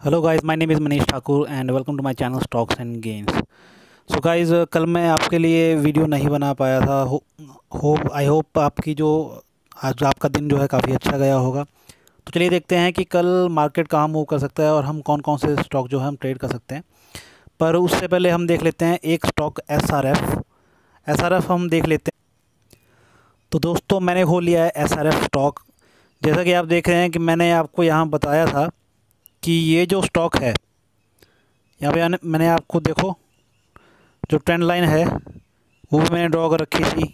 Hello guys, my name is Manish Thakur and welcome to my channel stocks and games. So guys, कल मैं आपके लिए video नहीं बना पाया था। आई होप आपकी जो आज आपका दिन जो है काफ़ी अच्छा गया होगा। तो चलिए देखते हैं कि कल मार्केट कहाँ मूव कर सकता है और हम कौन कौन से स्टॉक जो है हम ट्रेड कर सकते हैं। पर उससे पहले हम देख लेते हैं एक स्टॉक एस आर एफ हम देख लेते हैं। तो दोस्तों, मैंने खोल लिया है SRF स्टॉक। जैसा कि आप देख रहे हैं कि मैंने आपको यहाँ बताया था कि ये जो स्टॉक है, यहाँ पे मैंने आपको देखो जो ट्रेंड लाइन है वो भी मैंने ड्रॉ कर रखी थी।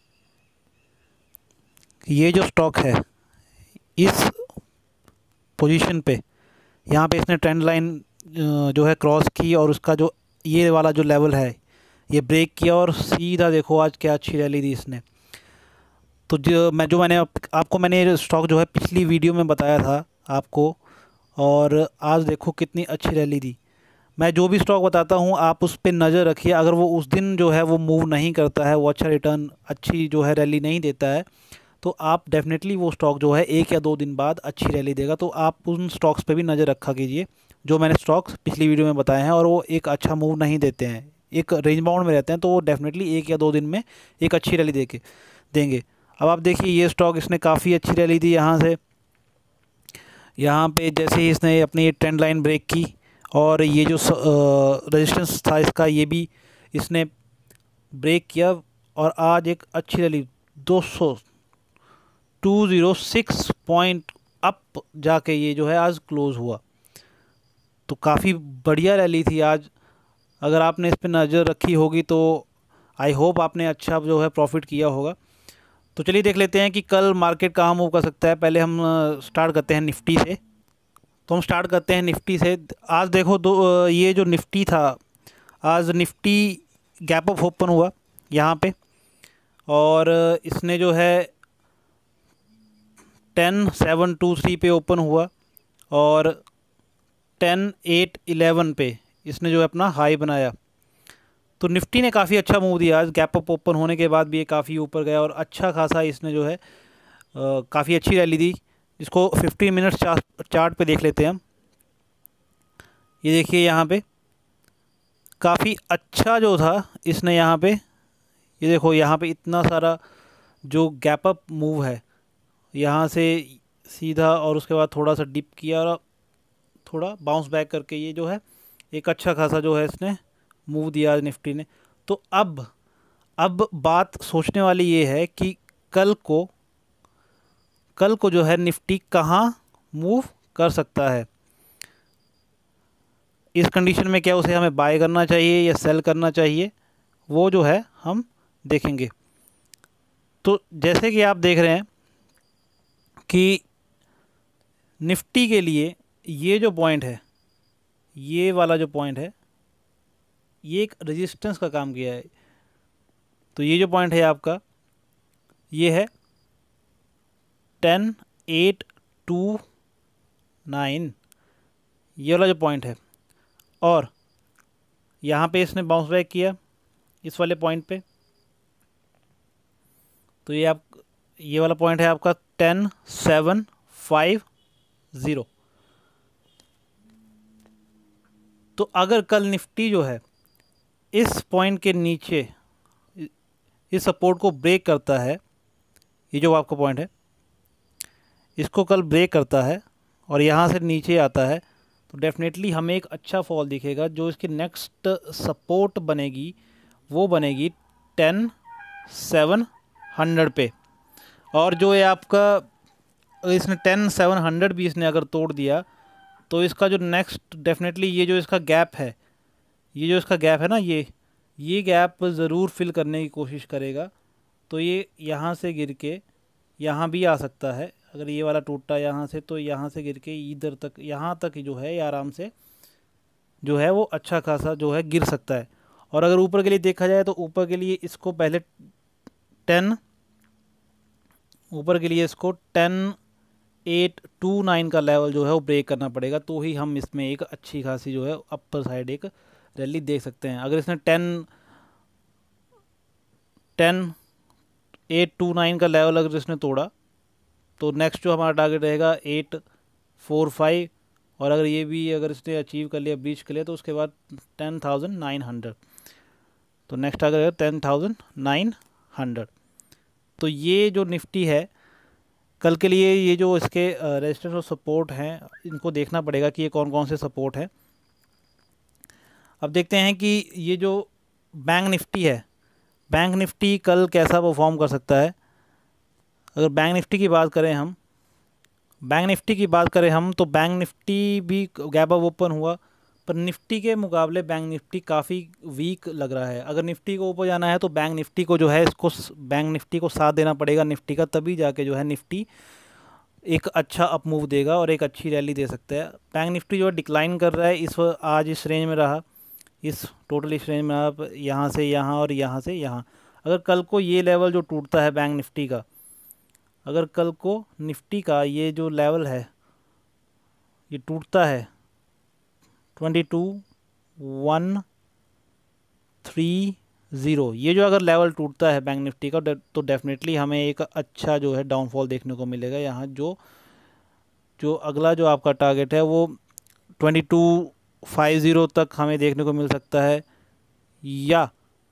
ये जो स्टॉक है इस पोजीशन पे, यहाँ पे इसने ट्रेंड लाइन जो है क्रॉस की और उसका जो ये वाला जो लेवल है ये ब्रेक किया और सीधा देखो आज क्या अच्छी रैली दी इसने। तो मैंने आपको मैंने स्टॉक जो है पिछली वीडियो में बताया था आपको, और आज देखो कितनी अच्छी रैली दी। मैं जो भी स्टॉक बताता हूँ आप उस पर नज़र रखिए। अगर वो उस दिन जो है वो मूव नहीं करता है, वो अच्छा रिटर्न अच्छी जो है रैली नहीं देता है, तो आप डेफिनेटली वो स्टॉक जो है 1 या 2 दिन बाद अच्छी रैली देगा। तो आप उन स्टॉक्स पे भी नज़र रखा कीजिए जो मैंने स्टॉक्स पिछली वीडियो में बताए हैं और वो एक अच्छा मूव नहीं देते हैं, एक रेंज बाउंड में रहते हैं, तो वो डेफिनेटली 1 या 2 दिन में एक अच्छी रैली देंगे। अब आप देखिए ये स्टॉक इसने काफ़ी अच्छी रैली दी यहाँ से। यहाँ पे जैसे ही इसने अपनी ट्रेंड लाइन ब्रेक की और ये जो रेजिस्टेंस था इसका ये भी इसने ब्रेक किया और आज एक अच्छी रैली 206 पॉइंट अप जाके ये जो है आज क्लोज़ हुआ। तो काफ़ी बढ़िया रैली थी आज। अगर आपने इस पर नज़र रखी होगी तो आई होप आपने अच्छा जो है प्रॉफिट किया होगा। तो चलिए देख लेते हैं कि कल मार्केट कहाँ मूव कर सकता है। पहले हम स्टार्ट करते हैं निफ्टी से। तो हम स्टार्ट करते हैं निफ्टी से। आज देखो ये जो निफ्टी था, आज निफ्टी गैप अप ओपन हुआ यहाँ पे और इसने जो है 10,723 पे ओपन हुआ और 10,811 पे इसने जो है अपना हाई बनाया। तो निफ्टी ने काफ़ी अच्छा मूव दिया आज। गैप अप ओपन होने के बाद भी ये काफ़ी ऊपर गया और अच्छा खासा इसने जो है काफ़ी अच्छी रैली दी। इसको 15 मिनट्स चार्ट पे देख लेते हैं हम। ये देखिए यहाँ पे काफ़ी अच्छा जो था इसने यहाँ पे, ये देखो यहाँ पे इतना सारा जो गैप अप मूव है यहाँ से सीधा, और उसके बाद थोड़ा सा डिप किया और थोड़ा बाउंस बैक करके ये जो है एक अच्छा खासा जो है इसने मूव दिया आज निफ्टी ने। तो अब बात सोचने वाली ये है कि कल को जो है निफ्टी कहाँ मूव कर सकता है। इस कंडीशन में क्या उसे हमें बाय करना चाहिए या सेल करना चाहिए, वो जो है हम देखेंगे। तो जैसे कि आप देख रहे हैं कि निफ्टी के लिए ये जो पॉइंट है, ये वाला जो पॉइंट है, ये एक रेजिस्टेंस का काम किया है। तो ये जो पॉइंट है आपका, ये है 10,829, ये वाला जो पॉइंट है। और यहाँ पे इसने बाउंस बैक किया इस वाले पॉइंट पे। तो ये वाला पॉइंट है आपका 10,750। तो अगर कल निफ्टी जो है इस पॉइंट के नीचे इस सपोर्ट को ब्रेक करता है, ये जो आपका पॉइंट है इसको कल ब्रेक करता है और यहाँ से नीचे आता है, तो डेफिनेटली हमें एक अच्छा फॉल दिखेगा। जो इसकी नेक्स्ट सपोर्ट बनेगी वो बनेगी 10,700 पे। और जो है आपका इसने 10,700 भी इसने अगर तोड़ दिया तो इसका जो नेक्स्ट डेफिनेटली ये जो इसका गैप है, ये जो इसका गैप है ना, ये गैप ज़रूर फिल करने की कोशिश करेगा। तो ये यहाँ से गिर के यहाँ भी आ सकता है। अगर ये वाला टूटा यहाँ से तो यहाँ से गिर के इधर तक, यहाँ तक जो है ये आराम से जो है वो अच्छा खासा जो है गिर सकता है। और अगर ऊपर के लिए देखा जाए तो ऊपर के लिए इसको पहले 10,829 का लेवल जो है वो ब्रेक करना पड़ेगा, तो ही हम इसमें एक अच्छी खासी जो है अपर साइड एक रैली देख सकते हैं। अगर इसने 10,829 का लेवल अगर इसने तोड़ा तो नेक्स्ट जो हमारा टारगेट रहेगा 845 और अगर ये भी अगर इसने अचीव कर लिया, ब्रीच कर लिया, तो उसके बाद 10,900, तो नेक्स्ट टारगेट है 10,900। तो ये जो निफ्टी है कल के लिए, ये जो इसके रेजिस्टेंस और सपोर्ट हैं, इनको देखना पड़ेगा कि ये कौन कौन से सपोर्ट हैं। अब देखते हैं कि ये जो बैंक निफ्टी है, बैंक निफ्टी कल कैसा परफॉर्म कर सकता है। अगर बैंक निफ्टी की बात करें हम, तो बैंक निफ्टी भी गैप अप ओपन हुआ, पर निफ्टी के मुकाबले बैंक निफ्टी काफ़ी वीक लग रहा है। अगर निफ्टी को ऊपर जाना है तो बैंक निफ्टी को जो है बैंक निफ्टी को साथ देना पड़ेगा निफ्टी का, तभी जाके जो है निफ्टी एक अच्छा अप मूव देगा और एक अच्छी रैली दे सकता है। बैंक निफ्टी जो है डिक्लाइन कर रहा है, आज इस रेंज में रहा, इस रेंज में आप यहाँ से यहाँ और यहाँ से यहाँ। अगर कल को ये लेवल जो टूटता है बैंक निफ्टी का, अगर कल को निफ्टी का ये जो लेवल है ये टूटता है 22,130, ये जो अगर लेवल टूटता है बैंक निफ्टी का, तो डेफिनेटली हमें एक अच्छा जो है डाउनफॉल देखने को मिलेगा। यहाँ जो अगला जो आपका टारगेट है वो 2250 तक हमें देखने को मिल सकता है, या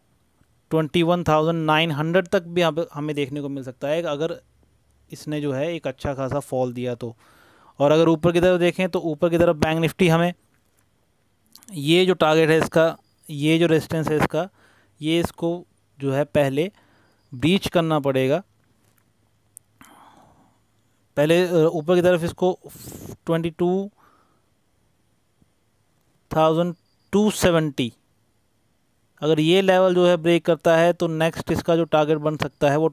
21,900 तक भी हमें देखने को मिल सकता है अगर इसने जो है एक अच्छा खासा फॉल दिया तो। और अगर ऊपर की तरफ देखें तो ऊपर की तरफ बैंक निफ्टी हमें ये जो टारगेट है इसका, ये जो रेजिस्टेंस है इसका, ये इसको जो है पहले ब्रीच करना पड़ेगा। पहले ऊपर की तरफ इसको 22,270, अगर ये लेवल जो है ब्रेक करता है तो नेक्स्ट इसका जो टारगेट बन सकता है वो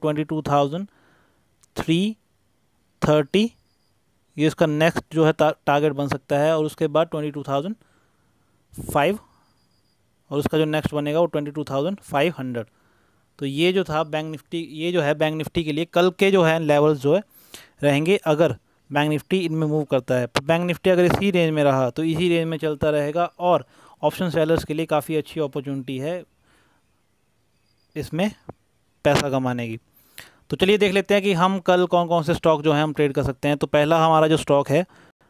22,330, ये इसका नेक्स्ट जो है टारगेट बन सकता है। और उसके बाद 22,005, और उसका जो नेक्स्ट बनेगा वो 22,500। तो ये जो था बैंक निफ्टी, ये जो है बैंक निफ्टी के लिए कल के जो है लेवल्स जो है रहेंगे, अगर बैंक निफ्टी इनमें मूव करता है। बैंक निफ्टी अगर इसी रेंज में रहा तो इसी रेंज में चलता रहेगा, और ऑप्शन सेलर्स के लिए काफ़ी अच्छी अपॉर्चुनिटी है इसमें पैसा कमाने की। तो चलिए देख लेते हैं कि हम कल कौन कौन से स्टॉक जो है हम ट्रेड कर सकते हैं। तो पहला हमारा जो स्टॉक है,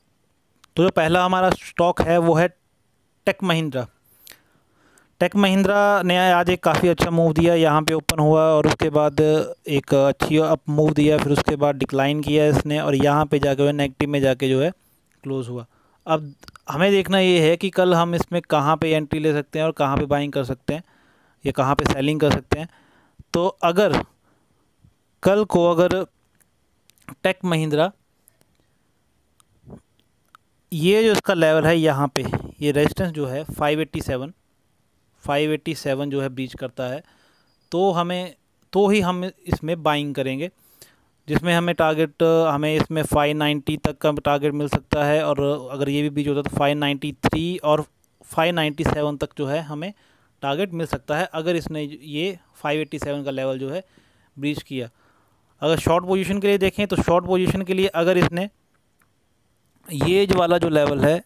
वो है टेक महिंद्रा। टेक महिंद्रा ने आज एक काफ़ी अच्छा मूव दिया, यहाँ पे ओपन हुआ और उसके बाद एक अच्छी अप मूव दिया, फिर उसके बाद डिक्लाइन किया इसने, और यहाँ पे जाके नेगेटिव में जाके जो है क्लोज़ हुआ। अब हमें देखना ये है कि कल हम इसमें कहाँ पे एंट्री ले सकते हैं और कहाँ पे बाइंग कर सकते हैं, या कहाँ पे सेलिंग कर सकते हैं। तो अगर कल को अगर टेक महिंद्रा ये जो इसका लेवल है यहाँ पे, ये रेजिस्टेंस जो है 587 जो है ब्रीच करता है, तो ही हम इसमें बाइंग करेंगे, जिसमें हमें इसमें 590 तक का टारगेट मिल सकता है। और अगर ये भी ब्रीच होता है तो 593 और 597 तक जो है हमें टारगेट मिल सकता है, अगर इसने ये 587 का लेवल जो है ब्रीच किया। अगर शॉर्ट पोजीशन के लिए देखें तो शॉर्ट पोजीशन के लिए अगर इसने ये जो वाला जो लेवल है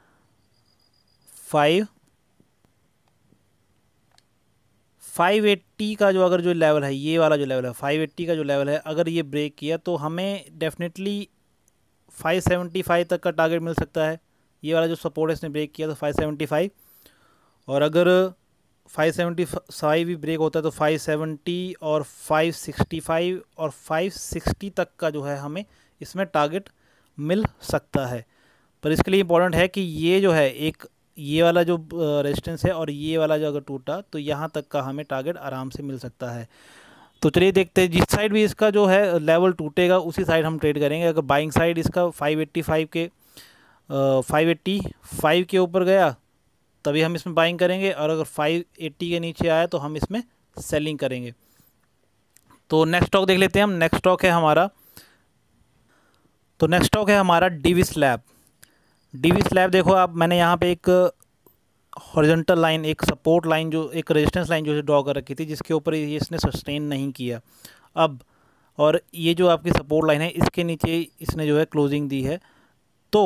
580 का जो लेवल है, ये वाला जो लेवल है 580 का जो लेवल है, अगर ये ब्रेक किया तो हमें डेफिनेटली 575 तक का टारगेट मिल सकता है। ये वाला जो सपोर्ट है इसने ब्रेक किया तो 575, और अगर 575 भी ब्रेक होता है तो 570 और 565 और 560 तक का जो है हमें इसमें टारगेट मिल सकता है। पर इसके लिए इम्पोर्टेंट है कि ये जो है ये वाला जो रेजिस्टेंस है और ये वाला जो अगर टूटा तो यहाँ तक का हमें टारगेट आराम से मिल सकता है। तो चलिए देखते हैं, जिस साइड भी इसका जो है लेवल टूटेगा उसी साइड हम ट्रेड करेंगे। अगर बाइंग साइड इसका 585 के ऊपर गया तभी हम इसमें बाइंग करेंगे, और अगर 580 के नीचे आया तो हम इसमें सेलिंग करेंगे। तो नेक्स्ट स्टॉक देख लेते हैं हम। नेक्स्ट स्टॉक है हमारा डिविस लैब। देखो आप, मैंने यहाँ पे एक हॉरिजॉन्टल लाइन, एक सपोर्ट लाइन, जो एक रेजिस्टेंस लाइन जो है ड्रॉ कर रखी थी, जिसके ऊपर ये इसने सस्टेन नहीं किया अब, और ये जो आपकी सपोर्ट लाइन है इसके नीचे इसने जो है क्लोजिंग दी है। तो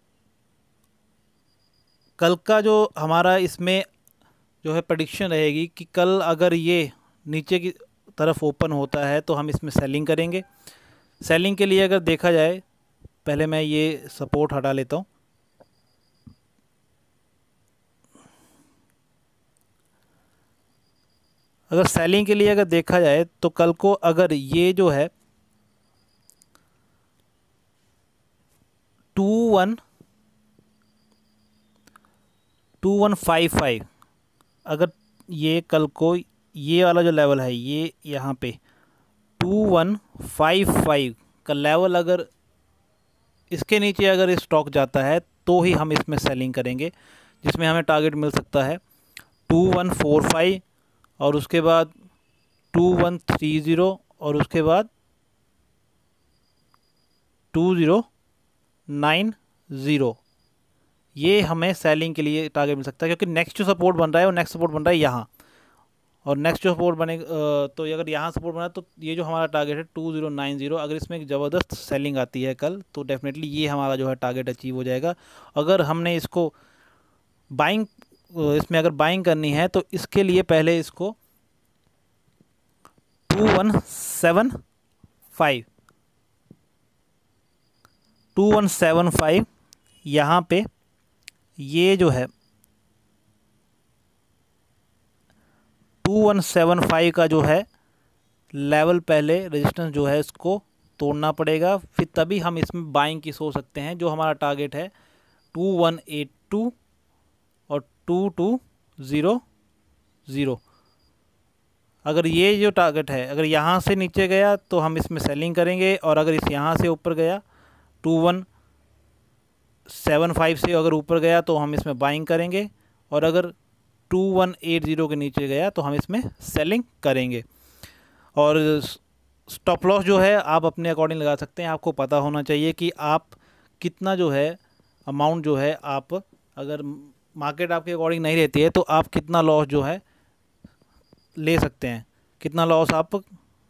कल का जो हमारा इसमें जो है प्रेडिक्शन रहेगी कि कल अगर ये नीचे की तरफ ओपन होता है तो हम इसमें सेलिंग करेंगे। सेलिंग के लिए अगर देखा जाए, पहले मैं ये सपोर्ट हटा लेता हूँ, अगर सेलिंग के लिए अगर देखा जाए तो कल को अगर ये जो है 2155, अगर ये कल को ये वाला जो लेवल है ये यहाँ पे 2155 का लेवल अगर इसके नीचे अगर स्टॉक जाता है तो ही हम इसमें सेलिंग करेंगे, जिसमें हमें टारगेट मिल सकता है 2145 और उसके बाद 2130 और उसके बाद 2090। ये हमें सेलिंग के लिए टारगेट मिल सकता है, क्योंकि नेक्स्ट जो सपोर्ट बन रहा है वो नेक्स्ट सपोर्ट बन रहा है यहाँ, और नेक्स्ट जो सपोर्ट बने तो अगर यहाँ सपोर्ट बना तो ये जो हमारा टारगेट है 2090, अगर इसमें एक ज़बरदस्त सेलिंग आती है कल तो डेफिनेटली ये हमारा जो है टारगेट अचीव हो जाएगा। अगर हमने इसको बाइंग, इसमें अगर बाइंग करनी है तो इसके लिए पहले इसको 2175 यहाँ पे ये जो है 2175 का जो है लेवल पहले रेजिस्टेंस जो है इसको तोड़ना पड़ेगा, फिर तभी हम इसमें बाइंग की सोच सकते हैं। जो हमारा टारगेट है 2182 और 2200, अगर ये जो टारगेट है अगर यहाँ से नीचे गया तो हम इसमें सेलिंग करेंगे, और अगर इस यहाँ से ऊपर गया 2175 से अगर ऊपर गया तो हम इसमें बाइंग करेंगे, और अगर 2180 के नीचे गया तो हम इसमें सेलिंग करेंगे। और स्टॉप लॉस जो है आप अपने अकॉर्डिंग लगा सकते हैं। आपको पता होना चाहिए कि आप कितना जो है अमाउंट जो है, आप अगर मार्केट आपके अकॉर्डिंग नहीं रहती है तो आप कितना लॉस जो है ले सकते हैं, कितना लॉस आप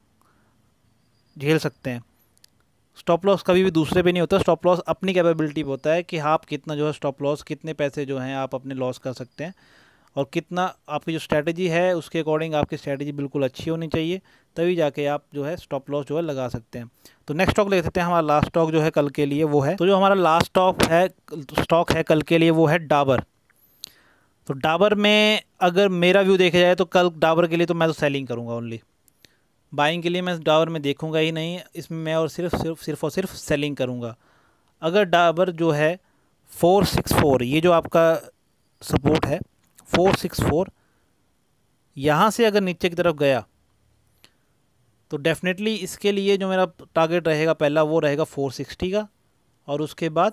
झेल सकते हैं। स्टॉप लॉस कभी भी दूसरे पे नहीं होता, स्टॉप लॉस अपनी कैपेबिलिटी पे होता है कि आप कितना जो है स्टॉप लॉस, कितने पैसे जो हैं आप अपने लॉस कर सकते हैं, और कितना आपकी जो स्ट्रैटेजी है उसके अकॉर्डिंग आपकी स्ट्रैटेजी बिल्कुल अच्छी होनी चाहिए, तभी जाके आप जो है स्टॉप लॉस जो है लगा सकते हैं। तो नेक्स्ट स्टॉक ले सकते हैं। हमारा लास्ट स्टॉक जो है कल के लिए वो है, तो जो हमारा लास्ट स्टॉक है कल के लिए वो है डाबर। तो डाबर में अगर मेरा व्यू देखा जाए तो कल डाबर के लिए तो मैं तो सेलिंग करूँगा, ओनली बाइंग के लिए मैं डाबर में देखूँगा ही नहीं, इसमें मैं और सिर्फ सेलिंग करूँगा। अगर डाबर जो है 464, ये जो आपका सपोर्ट है 464, यहाँ से अगर नीचे की तरफ गया तो डेफिनेटली इसके लिए जो मेरा टारगेट रहेगा पहला वो रहेगा 460 का, और उसके बाद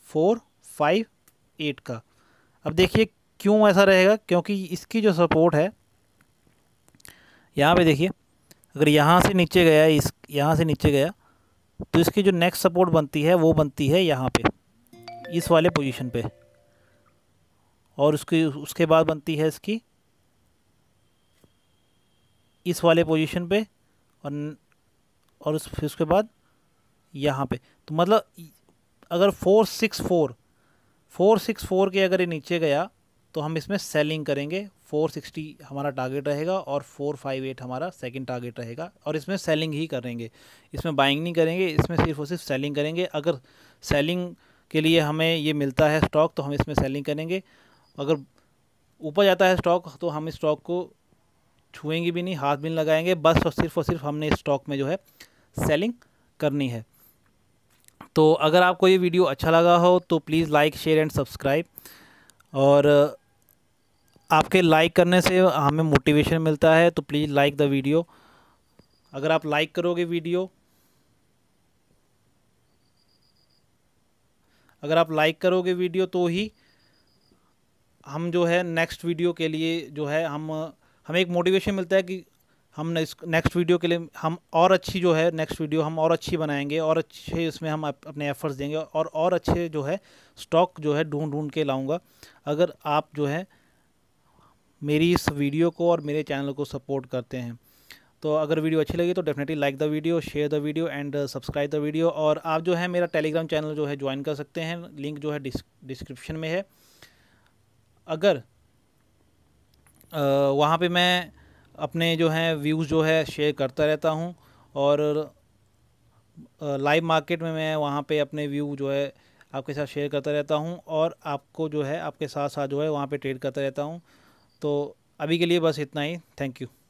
458 का। अब देखिए क्यों ऐसा रहेगा, क्योंकि इसकी जो सपोर्ट है यहाँ पे देखिए, अगर यहाँ से नीचे गया, यहाँ से नीचे गया तो इसकी जो नेक्स्ट सपोर्ट बनती है वो बनती है यहाँ पे, इस वाले पोजीशन पे, और उसके बाद बनती है इसकी इस वाले पोजीशन पे, और फिर उसके बाद यहाँ पे। तो मतलब अगर 464 के अगर ये नीचे गया तो हम इसमें सेलिंग करेंगे। 460 हमारा टारगेट रहेगा और 458 हमारा सेकंड टारगेट रहेगा, और इसमें सेलिंग ही करेंगे, इसमें बाइंग नहीं करेंगे, इसमें सिर्फ और सिर्फ सेलिंग करेंगे। अगर सेलिंग के लिए हमें ये मिलता है स्टॉक तो हम इसमें सेलिंग करेंगे, अगर ऊपर जाता है स्टॉक तो हम इस स्टॉक को छुएंगे भी नहीं, हाथ भी नहीं लगाएंगे, बस और सिर्फ हमने इस स्टॉक में जो है सेलिंग करनी है। तो अगर आपको ये वीडियो अच्छा लगा हो तो please like, share and subscribe, और आपके लाइक करने से हमें मोटिवेशन मिलता है, तो प्लीज़ लाइक द वीडियो। अगर आप लाइक करोगे वीडियो, तो ही हम जो है नेक्स्ट वीडियो के लिए जो है हमें एक मोटिवेशन मिलता है कि हम नेक्स्ट वीडियो के लिए हम और अच्छी जो है नेक्स्ट वीडियो हम और अच्छी बनाएंगे, और अच्छे इसमें हम अपने एफर्ट्स देंगे, और अच्छे जो है स्टॉक जो है ढूंढ के लाऊंगा। अगर आप जो है मेरी इस वीडियो को और मेरे चैनल को सपोर्ट करते हैं, तो अगर वीडियो अच्छी लगी तो definitely like the video, share the video and subscribe the video. और आप जो है मेरा टेलीग्राम चैनल जो है ज्वाइन कर सकते हैं, लिंक जो है डिस्क्रिप्शन में है। अगर वहाँ पे मैं अपने जो है व्यूज़ जो है शेयर करता रहता हूँ, और लाइव मार्केट में मैं वहाँ पे अपने व्यू जो है आपके साथ शेयर करता रहता हूँ, और आपको जो है आपके साथ साथ जो है वहाँ पे ट्रेड करता रहता हूँ। तो अभी के लिए बस इतना ही, थैंक यू।